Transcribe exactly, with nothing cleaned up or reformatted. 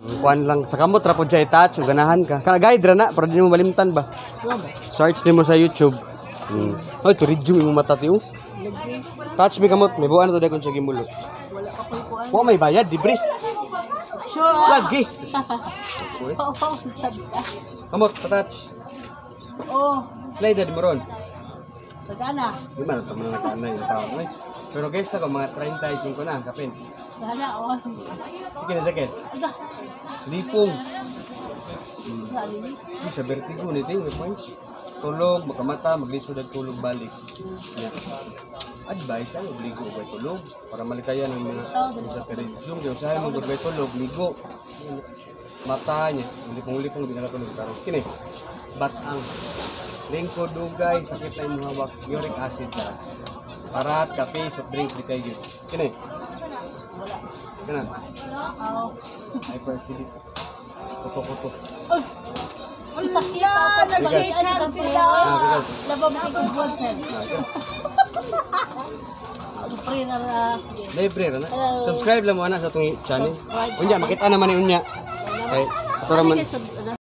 Kuan lang sa kamot ra pud siya i-touch ug ganahan ka. Kana guide ra na para di mo malimtan ba. Search nimo sa YouTube. Hmm. Oy, to resume imong mata ti oh. Touch me kamot, may buwan na to dai kun siya gimulo. Wala ka pa kuan. Wa may bayad, libre. Sure. Lagi. Oo, sabi ka. Kamot, touch. Oh, Slide di mo ron. tagana. Di man to man nakaanay yung tao ay. Pero guys na ko mga thirty-five na kapin. Tagana oh. Sige na sakit. Aga. Lipong. Sali ni. Di sa vertigo ni ting points. Tulog, makamata, maglisod at tulog balik. Yeah. Advice ang obligo ba tulog para malikayan ng mga sa peridyum yung sa mo gud tulog ligo. Mata niya, lipong-lipong di nakatulog karon. Kini. Batang. Lingkod dugay, sakit na imong hawak, uric acid taas. Parat, kape, soft drinks di kayo. Kini. Kana. Oo. Hyperacid. Kuto-kuto. Ay. Ang sakit ako pag Bigas. ano sila. Ah, bigas. Laba mo ikubod sir. Pre na ra. Libre ra na. Subscribe lang mo ana sa atong channel. Subscribe. Unya makita naman ni unya. Kay ato raman Ano